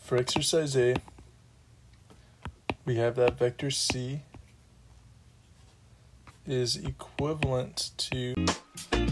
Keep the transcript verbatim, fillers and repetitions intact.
for exercise A, we have that vector C is equivalent to